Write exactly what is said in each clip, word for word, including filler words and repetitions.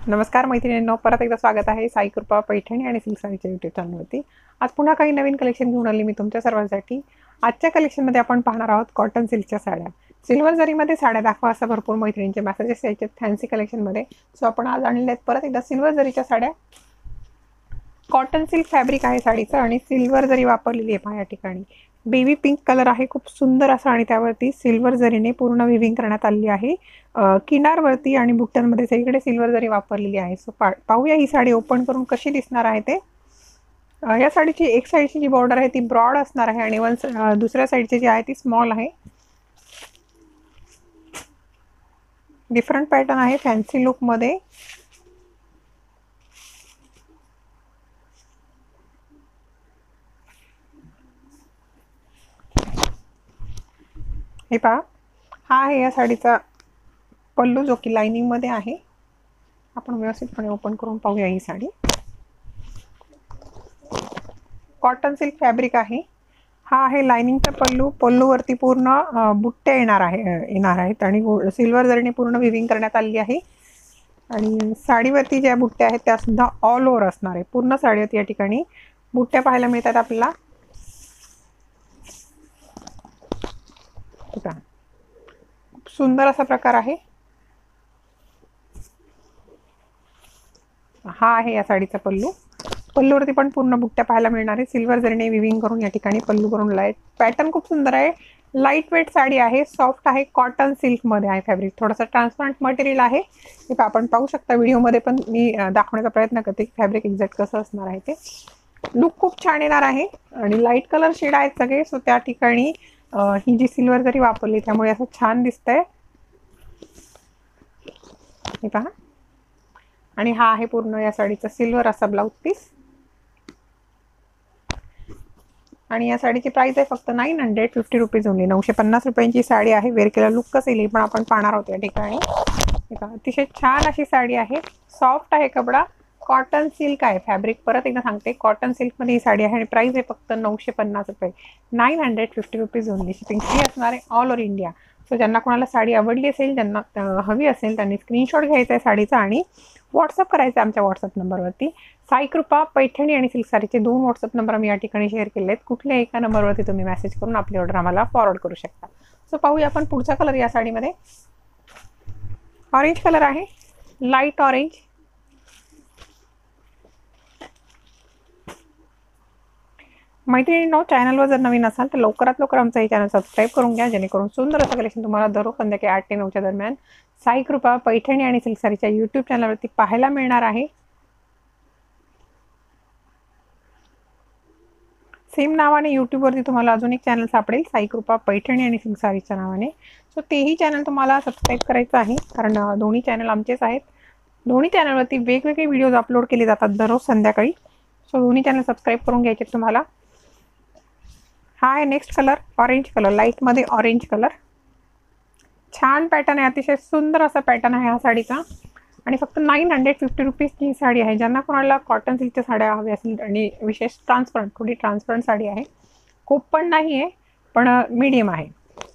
नमस्कार मैत्रिणींनो, परत एकदा स्वागत आहे साई कृपा पैठणी आणि सिल्क साडीच्या यूट्यूब चॅनलवरती। आज पुन्हा काही नवीन कलेक्शन घेऊन आली मी तुमच्या सर्वांसाठी। आजच्या कलेक्शनमध्ये आपण पाहणार आहोत कॉटन सिल्कच्या साड्या। सिल्वर जरीमध्ये साड्या दाखवा असं भरपूर मैत्रिणींचे मेसेजेस यायचे फॅन्सी कलेक्शनमध्ये। सो आपण आज आणले आहेत परत एकदा सिल्वर जरीच्या साड्या। कॉटन सिल्क फॅब्रिक आहे साडीचं आणि सिल्वर जरी वापरलेली आहे पहा या ठिकाणी। बेबी पिंक कलर आहे, खूप सुंदर असा, आणि त्यावरती सिल्वर जरीने पूर्ण विविंग करण्यात आली आहे। किनारवरती आणि बुट्ट्यांमध्ये सगळीकडे सिल्वर जरी वापरलेली आहे। सो पाहूया ही साडी ओपन करून कशी दिसणार आहे ते। या साडीची एक साईडची जी बॉर्डर आहे ती ब्रॉड असणार आहे आणि वन दुसऱ्या साईडची जी आहे ती स्मॉल आहे। डिफरंट पॅटर्न आहे फॅन्सी लुक मध्ये। हे पहा, हा आहे या साडीचा पल्लू जो की लाइनिंग मध्ये आहे। आपण व्यवस्थितपणे ओपन करून पाहूया ही साडी। कॉटन सिल्क फॅब्रिक आहे। हा आहे लाइनिंगचा पल्लू। पल्लूवरती पूर्ण बुट्टे येणार आहे येणार आहेत आणि सिल्वर जरीने पूर्ण विविंग करण्यात आली आहे। आणि साडीवरती ज्या बुट्ट्या आहेत त्या सुद्धा ऑल ओव्हर असणार आहे। पूर्ण साडीवरती या ठिकाणी बुट्ट्या पाहायला मिळतात आपल्याला। खूप सुंदर असा प्रकार आहे। हा आहे या साडीचा पल्लू। पल्लूवरती पण पूर्ण बुट्ट्या पाहायला मिळणार आहे। सिल्वर जरीने विविंग करून या ठिकाणी पल्लू करून लाईट पॅटर्न खूप सुंदर आहे। लाईट वेट साडी आहे, सॉफ्ट आहे, कॉटन सिल्क मध्ये आहे फॅब्रिक। थोडासा ट्रान्सपरंट मटेरियल आहे, हे आपण पाहू शकता। व्हिडिओमध्ये पण मी दाखवण्याचा प्रयत्न करते की फॅब्रिक एक्झॅक्ट कसं असणार आहे ते। लुक खूप छान येणार आहे आणि लाईट कलर शेड आहेत सगळे। सो त्या ठिकाणी ही जी सिल्वर जरी वापरली त्यामुळे असं छान दिसतंय, हे पहा। आणि हा आहे पूर्ण या साडीचा सिल्वर असा ब्लाउज पीस। आणि या साडीची प्राइस आहे फक्त nine hundred fifty rupees only. नऊशे पन्नास रुपयांची साडी आहे। वेअर केला लुक कसं येईल पण आपण पाहणार आहोत या ठिकाणी। अतिशय छान अशी साडी आहे, सॉफ्ट आहे कपडा, कॉटन सिल्क आहे फॅब्रिक। परत एकदा सांगते, कॉटन सिल्क मध्ये ही साडी आहे आणि प्राइस आहे फक्त नऊशे पन्नास रुपये, nine hundred fifty rupees only. Shipping free असणार आहे ऑल ओव्हर इंडिया। सो ज्यांना कोणाला साडी आवडली असेल, ज्यांना हवी असेल, त्यांनी स्क्रीनशॉट घ्यायचा आहे साडीचा आणि व्हॉट्सअप करायचं आमच्या व्हॉट्सअप नंबरवरती। साई कृपा पैठणी आणि सिल्क साडीचे दोन व्हॉट्सअप नंबर आम्ही या ठिकाणी शेअर केले आहेत। कुठल्या एका नंबरवरती तुम्ही मेसेज करून आपली ऑर्डर आम्हाला फॉरवर्ड करू शकता। सो पाहूया आपण पुढचा कलर या साडीमध्ये। ऑरेंज कलर आहे, लाईट ऑरेंज। मैत्रिणींनो, चॅनलवर जर नवीन असाल तर लवकरात लवकर आमचं हे चॅनल सबस्क्राईब करून घ्या, जेणेकरून सुंदर असं कलेक्शन तुम्हाला दररोज संध्याकाळी आठ ते नऊच्या दरम्यान साई कृपा पैठणी आणि सिल्क साडीच्या यूट्यूब चॅनलवरती पाहायला मिळणार आहे। सेम नावाने यूट्यूबवरती तुम्हाला अजून एक चॅनल सापडेल, साई कृपा पैठणी आणि सिल्क साडीच्या नावाने। सो तेही चॅनल तुम्हाला सबस्क्राईब करायचं आहे, कारण दोन्ही चॅनल आमचेच आहेत। दोन्ही चॅनलवरती वेगवेगळे व्हिडिओज अपलोड केले जातात दररोज संध्याकाळी। सो दोन्ही चॅनल सबस्क्राईब करून घ्यायचे तुम्हाला। हा आहे next colour, orange colour, light मध्ये ऑरेंज कलर। छान पॅटर्न आहे, अतिशय सुंदर असा पॅटर्न आहे हा साडीचा आणि फक्त नाईन हंड्रेड फिफ्टी रुपीजची ही साडी आहे। ज्यांना कोणाला कॉटन सिल्कच्या साड्या हव्या असतील आणि विशेष ट्रान्सपरंट, थोडी ट्रान्सपरंट साडी आहे, खूप पण नाही आहे पण मीडियम आहे,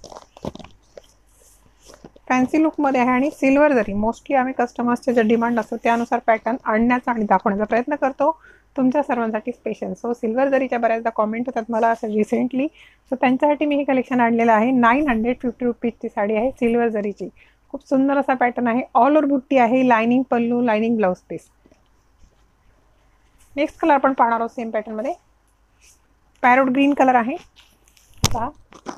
फॅन्सी लुकमध्ये आहे आणि सिल्वर जरी। मोस्टली आम्ही कस्टमर्सचे जे डिमांड असतो त्यानुसार पॅटर्न आणण्याचा आणि दाखवण्याचा प्रयत्न करतो तुमच्या सर्वांसाठी स्पेशल। सो सिल्वर जरीच्या बऱ्याचदा कॉमेंट होतात मला असं रिसेंटली, सो त्यांच्यासाठी मी हे कलेक्शन आणलेलं आहे। नाईन हंड्रेड फिफ्टी रुपीजची साडी आहे सिल्वर जरीची। खूप सुंदर असा पॅटर्न आहे, ऑल ओव्हर बुट्टी आहे, lining pallu, lining blouse piece. Next colour आपण पाहणार आहोत सेम पॅटर्न मध्ये, पॅरोट ग्रीन कलर आहे। पहा,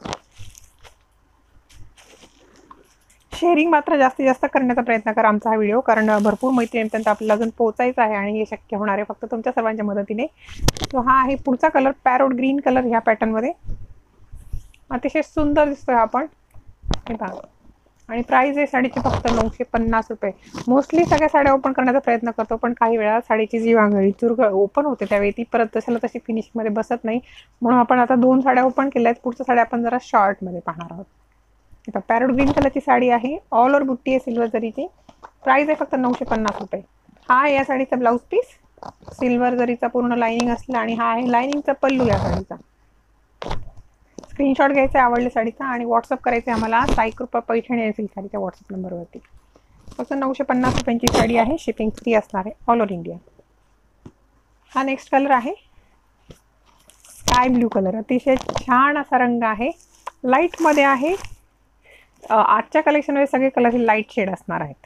शेअरिंग मात्र जास्तीत जास्त करण्याचा प्रयत्न करा आमचा हा व्हिडिओ, कारण भरपूर मैत्रिणींपर्यंत आपल्याला अजून पोहोचायचं आहे आणि हे शक्य होणार आहे फक्त तुमच्या सर्वांच्या मदतीने। तो हा आहे पुढचा कलर, पॅरोट ग्रीन कलर ह्या पॅटर्न मध्ये। अतिशय सुंदर दिसतोय हा पण, हे पहा। आणि प्राइस आहे साडीची फक्त नऊशे पन्नास रुपये। मोस्टली सगळ्या साड्या ओपन करण्याचा प्रयत्न करतो, पण काही वेळा साडीची जी वांगळी चुरग ओपन होते त्यावेळी ती परत तशाला तशी फिनिशिंगमध्ये बसत नाही, म्हणून आपण आता दोन साड्या ओपन केल्या आहेत। पुढच्या साड्या आपण जरा शॉर्टमध्ये पाहणार आहोत। आता पॅरोट ग्रीन कलरची साडी आहे, ऑल ओव्हर बुट्टी आहे सिल्वर जरीची। प्राइस आहे फक्त नऊशे पन्नास रुपये। हा आहे या साडीचा ब्लाउज पीस, सिल्वर जरीचा पूर्ण लाइनिंग असला आणि हा आहे लाइनिंगचा पल्लू या साडीचा। स्क्रीनशॉट घ्यायचा आवडल्या साडीचा आणि व्हॉट्सअप करायचा आम्हाला साई कृपा पैठणी आणि सिल्क साडीच्या व्हॉट्सअप नंबरवरती। फक्त नऊशे पन्नास रुपयांची साडी आहे, शिपिंग फ्री असणार आहे ऑल ओव्हर इंडिया. हा नेक्स्ट कलर आहे स्काय ब्ल्यू कलर. अतिशय छान असा रंग आहे, लाईटमध्ये आहे. आजच्या कलेक्शनमध्ये सगळे कलर हे लाईट शेड असणार आहेत.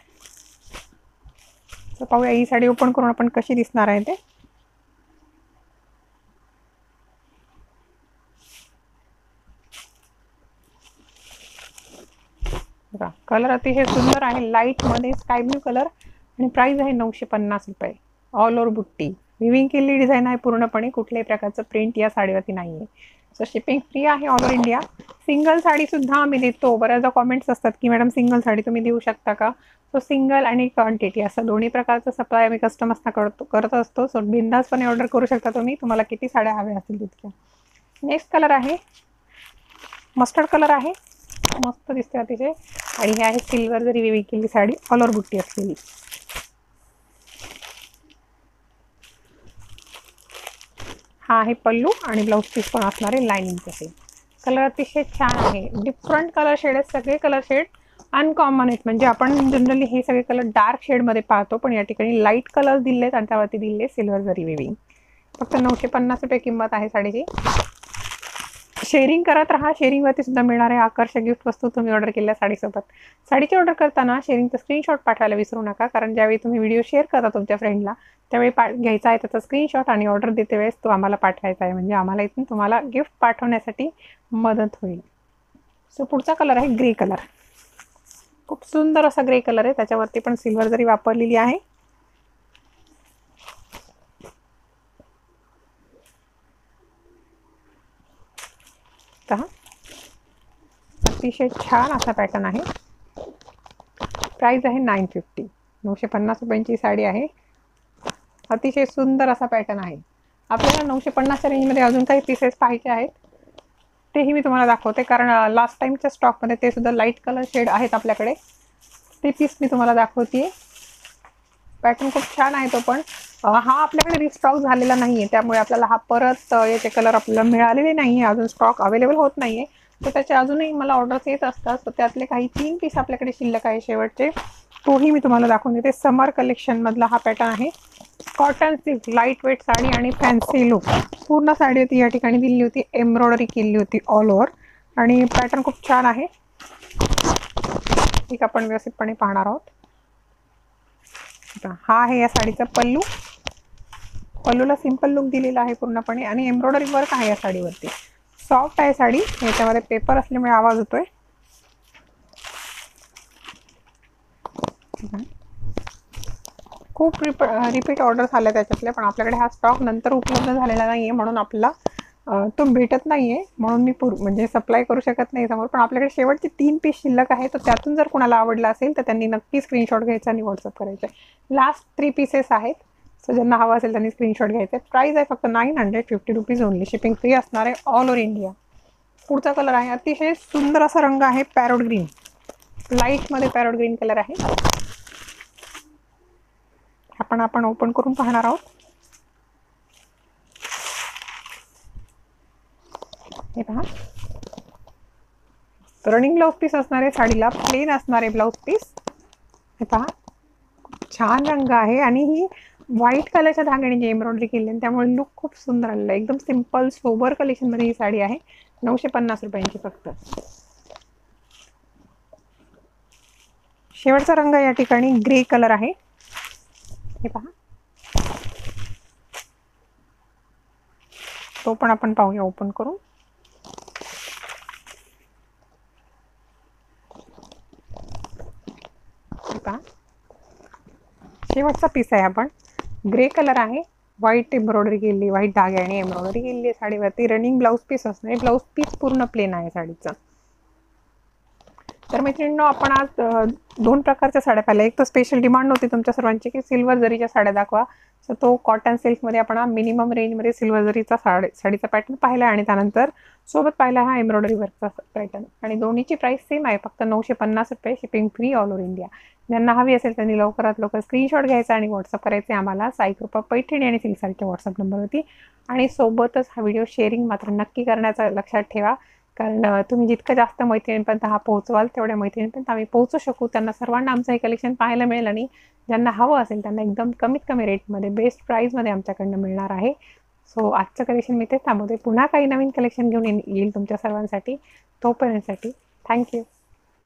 तर पाहूया ही साडी ओपन करून आपण कशी दिसणार आहे ते. बघा कलर अतिशय सुंदर आहे, लाईटमध्ये स्काय ब्ल्यू कलर आणि प्राइस आहे नऊशे पन्नास रुपये. ऑल ओव्हर बुट्टी विविंग केलेली डिझाईन आहे पूर्णपणे, कुठल्याही प्रकारचं प्रिंट या साडीवरती नाही आहे. सो शिपिंग फ्री आहे ऑल ओव्हर इंडिया. सिंगल साडीसुद्धा आम्ही देतो. बऱ्याचदा कॉमेंट्स असतात की मॅडम सिंगल साडी तुम्ही देऊ शकता का. सो सिंगल आणि क्वांटिटी असं दोन्ही प्रकारचं सप्लाय आम्ही कस्टमर्सना करतो करत असतो. सो बिंदासपणे ऑर्डर करू शकता तुम्ही, तुम्हाला किती साड्या हव्या असतील तितक्या. नेक्स्ट कलर आहे मस्टर्ड कलर आहे, मस्त दिसते अतिशय. आणि हे आहे सिल्वर जरी विविंग केलेली साडी, ऑल ओव्हर बुट्टी असलेली. हा आहे पल्लू आणि ब्लाऊज पीस पण असणार आहे लाइनिंगचं. असेल कलर अतिशय छान आहे, डिफरंट कलर शेड आहेत. सगळे कलर शेड अनकॉमन आहेत, म्हणजे आपण जनरली हे सगळे कलर डार्क शेडमध्ये पाहतो, पण या ठिकाणी लाईट कलर दिले आहेत आणि त्यावरती दिले सिल्वर जरी विविंग. फक्त नऊशे पन्नास रुपये किंमत आहे साडीची. शेअरिंग करत राहा, शेअरिंगवरती सुद्धा मिळणार आहे आकर्षक गिफ्ट वस्तू तुम्ही ऑर्डर केल्या साडीसोबत. साडीची ऑर्डर करताना शेअरिंगचा स्क्रीनशॉट पाठवायला विसरू नका, कारण ज्यावेळी तुम्ही व्हिडिओ शेअर करता तुमच्या फ्रेंडला त्यावेळी पा घ्यायचा आहे त्याचा स्क्रीनशॉट आणि ऑर्डर देते वेळेस तो आम्हाला पाठवायचा आहे, म्हणजे आम्हाला इथून तुम्हाला गिफ्ट पाठवण्यासाठी मदत होईल. सो पुढचा कलर आहे ग्रे कलर. खूप सुंदर असा ग्रे कलर आहे, त्याच्यावरती पण सिल्वर जरी वापरलेली आहे. अतिशय छान असा पॅटर्न आहे. प्राइस आहे नाईन फिफ्टी. नऊशे पन्नास रुपयांची साडी आहे. अतिशय सुंदर असा पॅटर्न आहे. आपल्याला नऊशे पन्नासच्या रेंजमध्ये अजून काही पीसेस पाहिजे आहेत, तेही मी तुम्हाला दाखवते, कारण लास्ट टाइमच्या स्टॉकमध्ये ते सुद्धा लाईट कलर शेड आहेत आपल्याकडे. ते पीस मी तुम्हाला दाखवते. पॅटर्न खूप छान आहे तो, पण हा आपल्याकडे रिस्टॉक झालेला नाही आहे, त्यामुळे आपल्याला हा परत याचे कलर आपल्याला मिळालेले नाही आहे, अजून स्टॉक अवेलेबल होत नाही आहे. तर त्याचे अजूनही मला ऑर्डर्स येत असतात. तर त्यातले काही तीन पीस आपल्याकडे शिल्लक आहे शेवटचे, तोही मी तुम्हाला दाखवून देते. समर कलेक्शनमधला हा पॅटर्न आहे. Cotton silk light weight sari आणि फॅन्सी लुक पूर्ण साडी होती, या ठिकाणी दिली होती, एम्ब्रॉयडरी केली होती ऑल ओव्हर आणि पॅटर्न खूप छान आहे. ठीक आपण व्यवस्थितपणे पाहणार आहोत. हा आहे या साडीचा पल्लू. पल्लूला सिंपल लुक दिलेला आहे पूर्णपणे आणि एम्ब्रॉयडरी वर्क आहे या साडीवरती. सॉफ्ट आहे साडी, याच्यामध्ये पेपर असल्यामुळे आवाज होतोय. खूप रिप रिपीट ऑर्डर्स आल्या त्याच्यातल्या, पण आपल्याकडे हा स्टॉक नंतर उपलब्ध झालेला नाही आहे, म्हणून आपला तो भेटत नाही आहे, म्हणून मी पूर म्हणजे सप्लाय करू शकत नाही समोर. पण आपल्याकडे शेवटचे तीन पीस शिल्लक आहे, तर त्यातून जर कोणाला आवडला असेल तर त्यांनी नक्की स्क्रीनशॉट घ्यायचा आणि व्हॉट्सअप करायचं. लास्ट थ्री पीसेस आहेत, सो ज्यांना हवा असेल त्यांनी स्क्रीनशॉट घ्यायचा आहे. प्राइस आहे फक्त nine hundred fifty rupees only. Shipping free असणार आहे ऑल ओव्हर इंडिया. पुढचा कलर आहे अतिशय सुंदर असा रंग आहे पॅरोट ग्रीन. लाईटमध्ये पॅरोट ग्रीन कलर आहे. आपण आपण ओपन करून पाहणार आहोत. हे पहा, रनिंग ब्लाउज पीस असणार आहे साडीला, प्लेन असणार आहे ब्लाउज पीस. हे पहा छान रंग आहे आणि ही व्हाईट कलरच्या धाग्याने जी एम्ब्रॉयडरी केली आहे त्यामुळे लुक खूप सुंदर आलेला आहे. एकदम सिंपल सोबर कलेक्शनमध्ये ही साडी आहे. नऊशे पन्नास रुपयांची फक्त. शेवटचा रंग या ठिकाणी ग्रे कलर आहे. हे पहा, तो पण आपण पाहूया ओपन करून. पहा शेवटचा पीस आहे. आपण ग्रे कलर आहे, व्हाईट एम्ब्रॉयडरी केली, व्हाईट धाग्याने एम्ब्रॉयडरी केली आहे साडीवरती. रनिंग ब्लाउज पीस असणार. ब्लाउज पीस पूर्ण प्लेन आहे साडीचा. तर मैत्रिणींनो, आपण आज दोन प्रकारच्या साड्या पाहिल्या. एक तर स्पेशल डिमांड होती तुमच्या सर्वांची की सिल्वर जरीच्या साड्या दाखवा, सो तो कॉटन सिल्कमध्ये आपण मिनिमम रेंजमध्ये सिल्वर जरीचा साडी साडीचा पॅटर्न पाहिला आणि त्यानंतर सोबत पाहिला हा एम्ब्रॉयडरी वर्कचा पॅटर्न. आणि दोन्हीची प्राइस सेम आहे, फक्त नऊशे पन्नास रुपये. Shipping free all over India. ज्यांना हवी असेल त्यांनी लवकरात लवकर स्क्रीनशॉट घ्यायचा आणि व्हॉट्सअप करायचे आम्हाला साई कृपा पैठणी आणि सिल्कसारीच्या व्हॉट्सअप नंबरवरती. आणि सोबतच हा व्हिडिओ शेअरिंग मात्र नक्की करण्याचा लक्षात ठेवा, कारण अ, तुम्ही जितकं जास्त मैत्रिणींपर्यंत हा पोहोचवाल तेवढ्या मैत्रिणींपर्यंत आम्ही पोहोचू शकू, त्यांना सर्वांना आमचं हे कलेक्शन पाहायला मिळेल आणि ज्यांना हवं असेल त्यांना एकदम कमीत कमी रेटमध्ये बेस्ट प्राईजमध्ये आमच्याकडनं मिळणार आहे. सो आजचं कलेक्शन मी तेच थांबवते. पुन्हा काही नवीन कलेक्शन घेऊन येईन येईल तुमच्या सर्वांसाठी. तोपर्यंतसाठी थँक्यू.